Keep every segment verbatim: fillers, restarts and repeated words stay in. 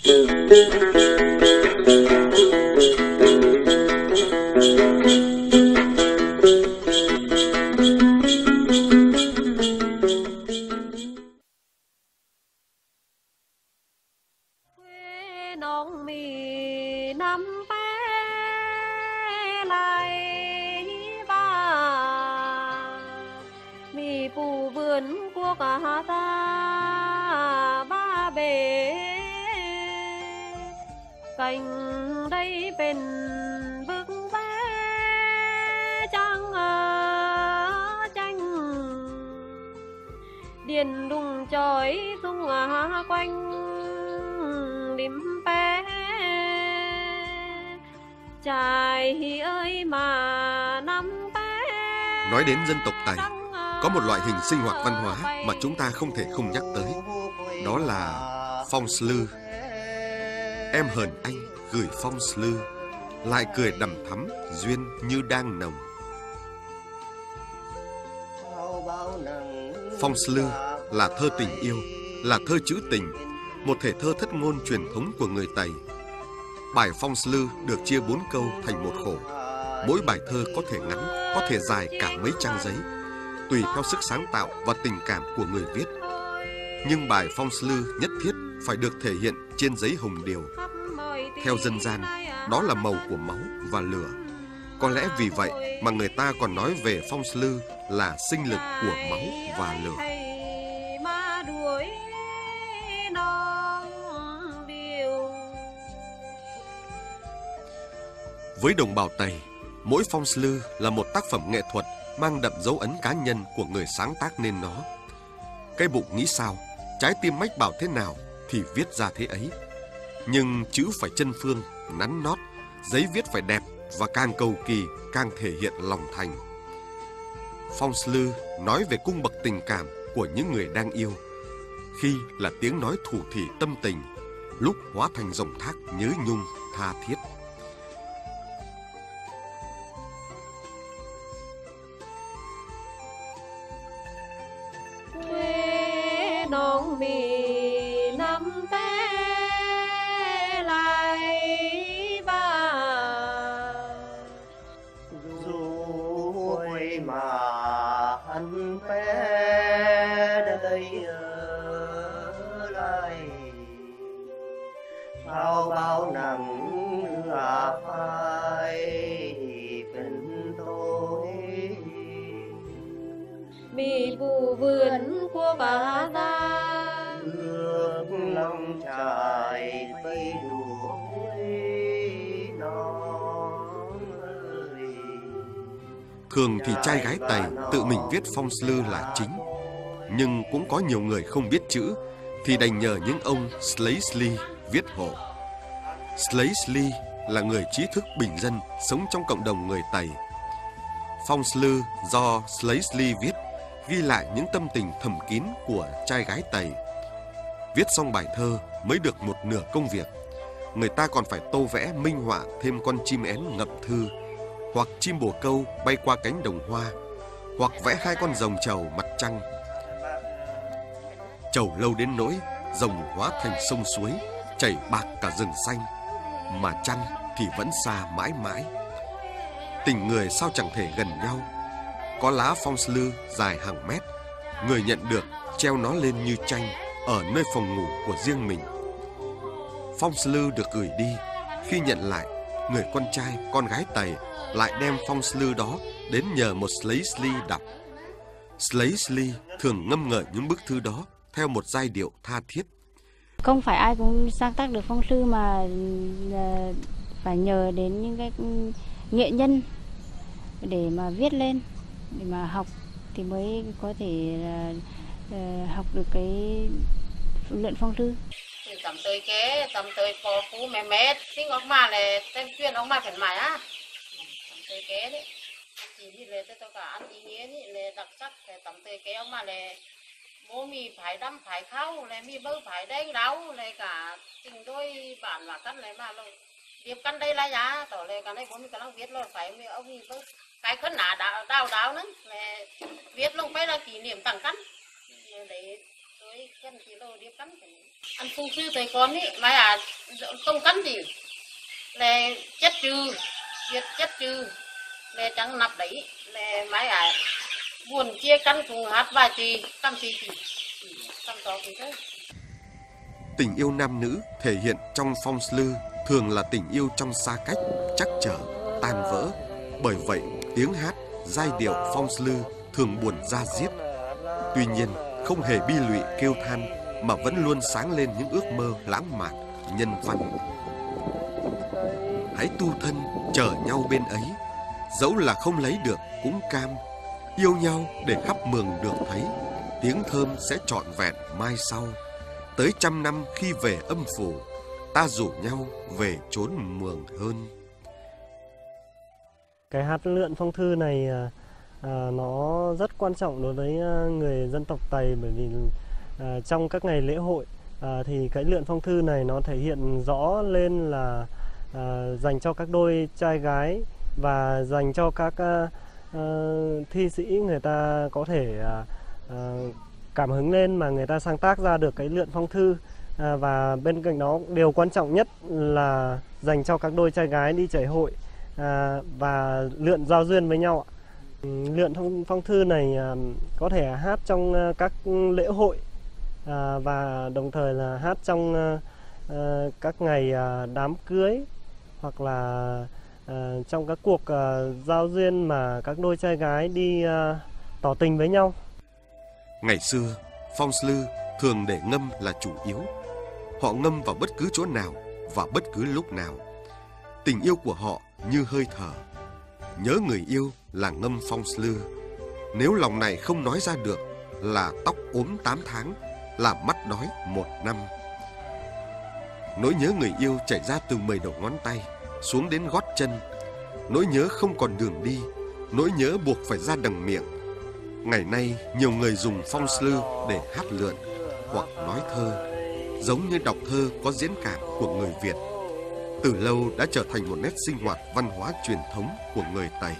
nón mì năm bé lại ba mì phù vườn của cả ta ba bể cành đây bền vững bé trăng tranh điền đùng chói tung quanh điểm bé trai ơi mà năm bé. Nói đến dân tộc Tày, có một loại hình sinh hoạt văn hóa mà chúng ta không thể không nhắc tới. Đó là phong slư. Em hờn anh gửi phong slư, lại cười đằm thắm duyên như đang nồng. Phong slư là thơ tình yêu, là thơ trữ tình, một thể thơ thất ngôn truyền thống của người Tày. Bài phong slư được chia bốn câu thành một khổ. Mỗi bài thơ có thể ngắn, có thể dài cả mấy trang giấy, tùy theo sức sáng tạo và tình cảm của người viết. Nhưng bài phong slư nhất thiết phải được thể hiện trên giấy hồng điều. Theo dân gian, đó là màu của máu và lửa. Có lẽ vì vậy mà người ta còn nói về phong slư là sinh lực của máu và lửa. Với đồng bào Tày, mỗi phong slư là một tác phẩm nghệ thuật mang đậm dấu ấn cá nhân của người sáng tác nên nó. Cái bụng nghĩ sao, trái tim mách bảo thế nào thì viết ra thế ấy. Nhưng chữ phải chân phương, nắn nót, giấy viết phải đẹp và càng cầu kỳ càng thể hiện lòng thành. Phong slư nói về cung bậc tình cảm của những người đang yêu. Khi là tiếng nói thủ thỉ tâm tình, lúc hóa thành dòng thác nhớ nhung tha thiết. Quê nón mì năm bé lại ba rồi mà anh bé đây ở lại sao bao nắng là phai bên tôi mì phù vườn của bà ta nước lòng trải bay đuổi non ơi. Thường thì trai gái Tày tự mình viết phong slư là chính, nhưng cũng có nhiều người không biết chữ thì đành nhờ những ông Sláisli viết hộ. Sláisli là người trí thức bình dân sống trong cộng đồng người Tày. Phong slư do Sláisli viết ghi lại những tâm tình thầm kín của trai gái Tày. Viết xong bài thơ mới được một nửa công việc, người ta còn phải tô vẽ minh họa thêm con chim én ngậm thư, hoặc chim bồ câu bay qua cánh đồng hoa, hoặc vẽ hai con rồng trầu mặt trăng. Trầu lâu đến nỗi rồng hóa thành sông suối, chảy bạc cả rừng xanh, mà trăng thì vẫn xa mãi mãi. Tình người sao chẳng thể gần nhau. Có lá phong slư dài hàng mét, người nhận được treo nó lên như tranh ở nơi phòng ngủ của riêng mình. Phong slư được gửi đi, khi nhận lại, người con trai, con gái Tày lại đem phong slư đó đến nhờ một Sláisli đọc. Sláisli thường ngâm ngợi những bức thư đó theo một giai điệu tha thiết. Không phải ai cũng sáng tác được phong slư mà phải nhờ đến những cái nghệ nhân để mà viết lên, để mà học thì mới có thể uh, học được cái luyện phong slư. Tầm tới kế, tầm tới phò phú mẹ mẹ, tiếng ông mà là tên chuyên ông mà phải mãi á. Tầm tới kế đấy, chỉ như là tôi cả ăn ý nghĩa thì là đặc sắc, tầm tới kế ông mà là bố mì phải đâm phải khâu, là mì bơ phải đánh đau, là cả tình đôi bản và cắt này mà rồi. Điệp căn đây là giá, tỏ là cái này bố mì cả viết rồi phải mì ông mì bơ cái khấn nã đào đào đào nữa, là viết luôn phải là kỷ niệm tặng cắn. Để tôi tôi cân chỉ đồ đi cắn ăn phung sư tới con ấy mà à không cắn gì là chất trừ việc chất trừ là trắng nắp đấy là máy à buồn chia cắn cùng hát vài thì căm thì thì căm to thì thôi. Tình yêu nam nữ thể hiện trong phong slư thường là tình yêu trong xa cách, trắc trở, tan vỡ. Bởi vậy, tiếng hát, giai điệu phong slư thường buồn da diết. Tuy nhiên, không hề bi lụy kêu than mà vẫn luôn sáng lên những ước mơ lãng mạn, nhân văn. Hãy tu thân chờ nhau bên ấy, dẫu là không lấy được cũng cam. Yêu nhau để khắp mường được thấy, tiếng thơm sẽ trọn vẹn mai sau. Tới trăm năm khi về âm phủ, ta rủ nhau về chốn mường hơn. Cái hát lượn phong thư này à, nó rất quan trọng đối với người dân tộc Tày, bởi vì à, trong các ngày lễ hội à, thì cái lượn phong thư này nó thể hiện rõ lên là à, dành cho các đôi trai gái và dành cho các à, à, thi sĩ, người ta có thể à, à, cảm hứng lên mà người ta sáng tác ra được cái lượn phong thư. À, và bên cạnh đó điều quan trọng nhất là dành cho các đôi trai gái đi chảy hội à, và lượn giao duyên với nhau. Lượn phong, phong thư này à, có thể hát trong à, các lễ hội à, và đồng thời là hát trong à, à, các ngày à, đám cưới hoặc là à, trong các cuộc à, giao duyên mà các đôi trai gái đi à, tỏ tình với nhau. Ngày xưa, phong slư thường để ngâm là chủ yếu. Họ ngâm vào bất cứ chỗ nào và bất cứ lúc nào. Tình yêu của họ như hơi thở. Nhớ người yêu là ngâm phong slư. Nếu lòng này không nói ra được là tóc ốm tám tháng, là mắt đói một năm. Nỗi nhớ người yêu chảy ra từ mười đầu ngón tay xuống đến gót chân. Nỗi nhớ không còn đường đi, nỗi nhớ buộc phải ra đằng miệng. Ngày nay nhiều người dùng phong slư để hát lượn hoặc nói thơ, giống như đọc thơ có diễn cảm của người Việt. Từ lâu đã trở thành một nét sinh hoạt văn hóa truyền thống của người Tày.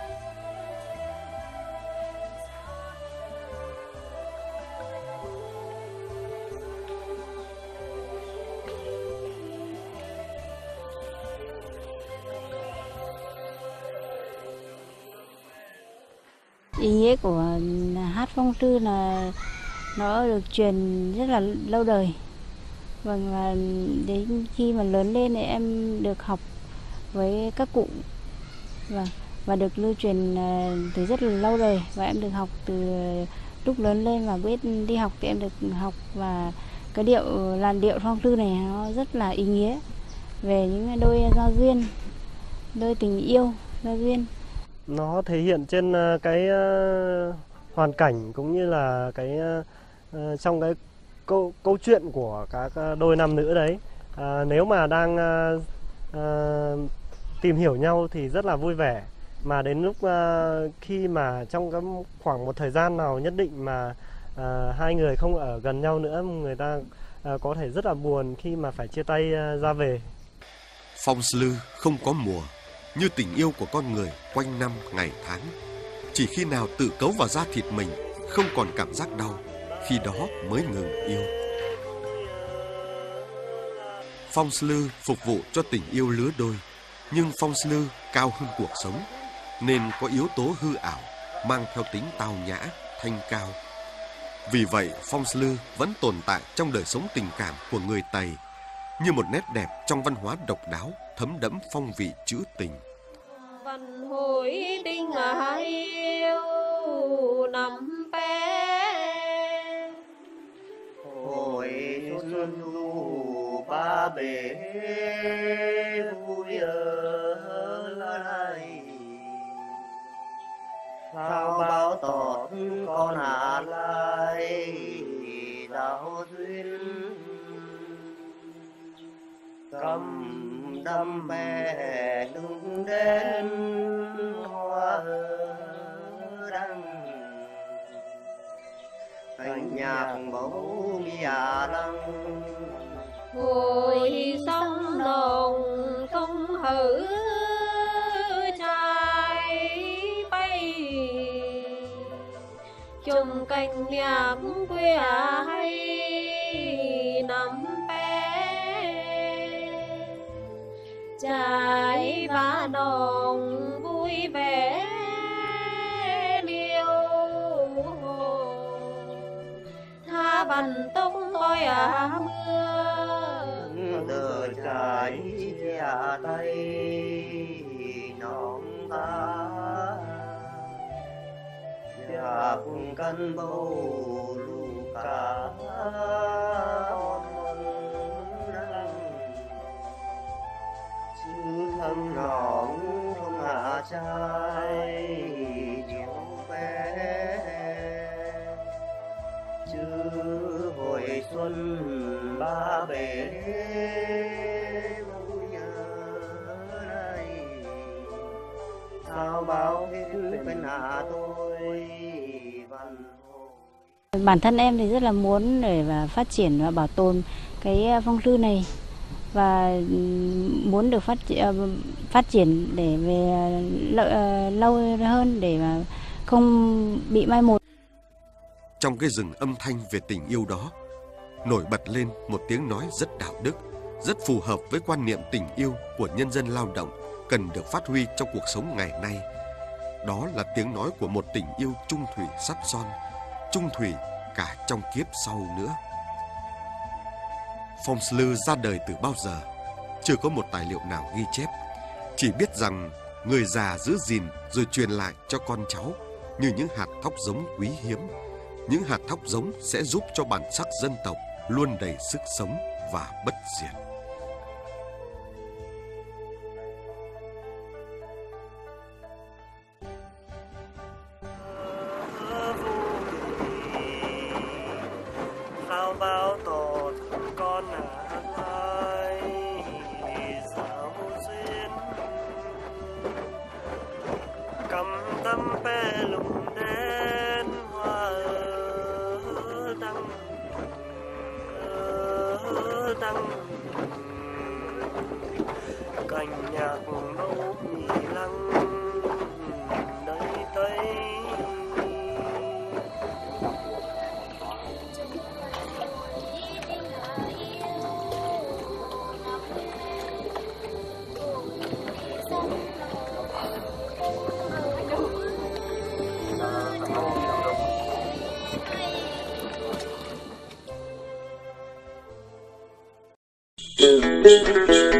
Ý nghĩa của hát phong thư là nó được truyền rất là lâu đời. Vâng, và đến khi mà lớn lên thì em được học với các cụ và và được lưu truyền từ rất là lâu đời, và em được học từ lúc lớn lên và biết đi học thì em được học. Và cái điệu làn điệu phong thư này nó rất là ý nghĩa về những đôi giao duyên, đôi tình yêu giao duyên. Nó thể hiện trên cái hoàn cảnh cũng như là cái trong cái câu câu chuyện của các đôi nam nữ đấy. À, nếu mà đang à, à, tìm hiểu nhau thì rất là vui vẻ, mà đến lúc à, khi mà trong cái khoảng một thời gian nào nhất định mà à, hai người không ở gần nhau nữa, người ta à, có thể rất là buồn khi mà phải chia tay à, ra về. Phong slư không có mùa, như tình yêu của con người quanh năm ngày tháng. Chỉ khi nào tự cấu vào da thịt mình không còn cảm giác đau, khi đó mới ngừng yêu. Phong slư phục vụ cho tình yêu lứa đôi, nhưng phong slư cao hơn cuộc sống, nên có yếu tố hư ảo, mang theo tính tao nhã, thanh cao. Vì vậy, phong slư vẫn tồn tại trong đời sống tình cảm của người Tày, như một nét đẹp trong văn hóa độc đáo, thấm đẫm phong vị trữ tình. Văn hồi tình ai yêu nằm bé, hồi xuân thu ba bể vui ở lại, sao báo tọt con hạ lại đạo duyên, cầm đâm bè đứng đến hoa đăng, thành nhạc bầu nhà lăng. hồi sông nồng không hử trai bay, chung cành nhạc quê ai trái và đồng vui vẻ liêu tha bần tóc coi à mưa đời trái dạ tay nón ta dạ cùng cân bầu lù cá chứ thâm nón không hạ trai chiều bé chứ hồi xuân ba bể mong nhớ này sao báo hết bên hạ tôi văn Bản thân em thì rất là muốn để mà phát triển và bảo tồn cái phong sư này và muốn được phát phát triển để về lâu hơn để mà không bị mai một. Trong cái rừng âm thanh về tình yêu đó, nổi bật lên một tiếng nói rất đạo đức, rất phù hợp với quan niệm tình yêu của nhân dân lao động cần được phát huy trong cuộc sống ngày nay. Đó là tiếng nói của một tình yêu chung thủy sắt son, chung thủy cả trong kiếp sau nữa. Phong Sư ra đời từ bao giờ? Chưa có một tài liệu nào ghi chép. Chỉ biết rằng người già giữ gìn rồi truyền lại cho con cháu như những hạt thóc giống quý hiếm. Những hạt thóc giống sẽ giúp cho bản sắc dân tộc luôn đầy sức sống và bất diệt. Sao bao tổ con ai sao duyên cầm tâm pe lùng đen hoa tăng tăng cành nhạc nâu nhị lăng đầy tây Thank you.